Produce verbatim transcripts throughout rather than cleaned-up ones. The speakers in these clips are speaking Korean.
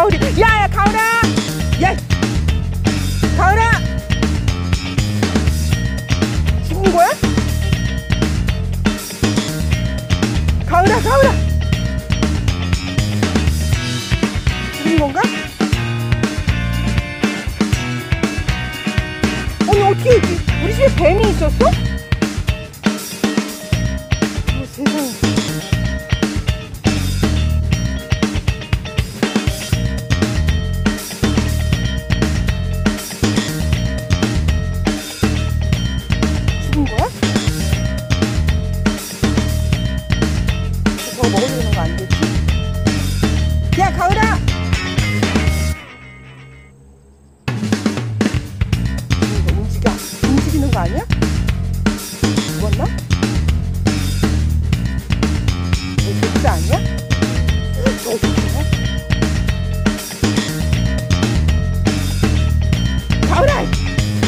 가을이. 야야 가을아. 야 가을아. 죽은 거야? 가을아 가을아. 죽은 건가? 아니 어떻게 우리 집에 뱀이 있었어? 어, 세상에. 죽은 거야? 저거 먹어도 되는 거 아니겠지? 야 가을아! 움직여. 움직이는 거 아니야? 죽었나? 이거 독사 아니야? 저거 독사야? 가을아! 야!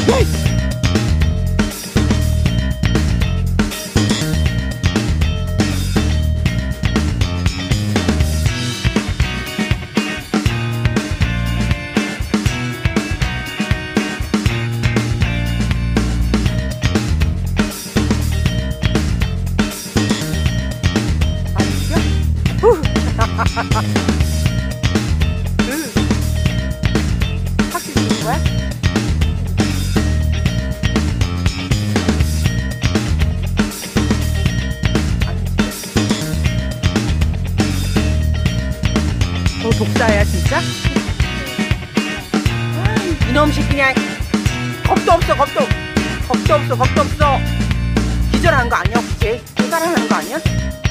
으, 확실히 죽은 거야? 너 독사야 진짜? 이놈 새끼 그냥 겁도 없어 겁도 겁도 없어 겁도 없어. 기절하는 거 아니야 혹시? 또 살아나는 거 아니야?